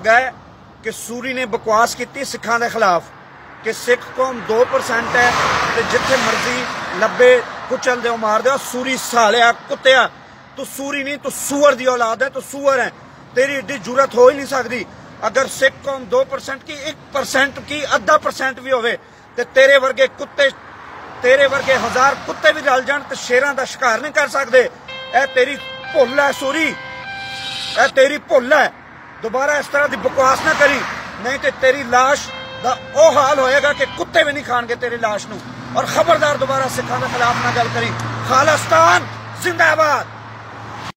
लगा है कि सूरी ने बकवास की सिखां के खिलाफ कि सिख कौम 2% है तो जिथे मर्जी लब्बे कुचल दो मार दो। सूरी सालिया कुत्तिया, तू सूरी नहीं, तू सूअर दी औलाद है, तू सूअर है। तेरी एडी जरूरत हो ही नहीं सकती। अगर सिख कौम 2% की 1% की 0.5% भी होवे ते तेरे वर्गे कुत्ते, तेरे वर्गे 1000 कुत्ते भी रल जान तो शेरां दा शिकार नहीं कर सकते। ए तेरी भुल है सूरी, ए तेरी भुल है। दोबारा इस तरह की बकवास ना करी, नहीं तो तेरी लाश दा ओ हाल होएगा कि कुत्ते भी नहीं खाणगे तेरी लाश नूं। और खबरदार दोबारा सिखां दे खिलाफ ना गल करी। खालिस्तान जिंदाबाद।